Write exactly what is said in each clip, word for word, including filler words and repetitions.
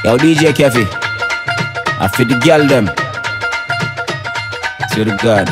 Yo, D J Kevi, I feel the girl them. Swear to God.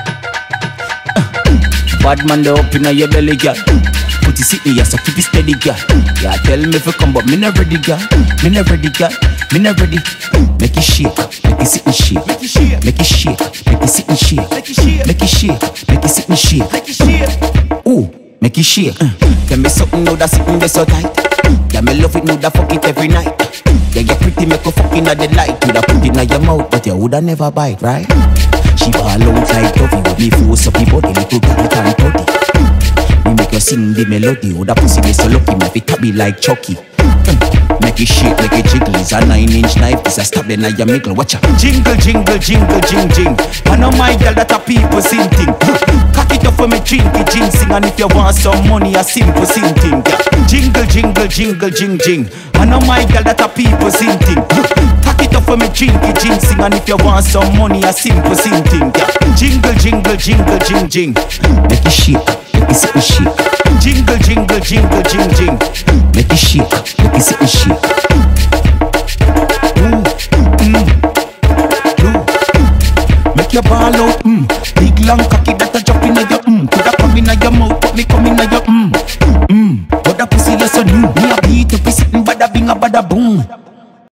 Bad man they up inna your belly, girl. Put it sitting here, so keep it steady, girl. Yeah, tell me if you come, but me not ready, girl. Me not ready, girl. Me not ready. Make it shake, make it sit and shake. Make it shake, make it shake, make it sit and shake. Make it shake, make it shake, make it sit and shake. Make it shake. Ooh, make it shake. Tell me something now that sitting there so tight. Yeah, me love it now that fuck it every night. Yeah, you pretty, make a fucking at the light. You'da put it in your mouth, but you woulda never bite, right? She ball out like Duffy, with me force up your body, little girl can't touch it. Me make you sing the melody, oh that pussy be so lucky, make it tabby like Chucky. Mm. Make it shake, make it jiggle, it's a nine inch knife, it's a stab in your middle, watch out. Jingle, jingle, jingle, jing, jing. I know my girl that a people sing thing. Cock it up for me, drink it, jing, sing, and if you want some money, a simple sing thing. Jingle, jingle, jingle, jing, jing. I know my girl that a people sing thing. Cock it up for me, drink it, jing, sing, and if you want some money, a simple sing thing. Jingle, jingle, jingle, jing, jing. Make it shake, make it sit and shake. Jingle, jingle, jingle, jing, jing. Make it shake, make it sit and shake. Ooh, mm, ooh. Make your ball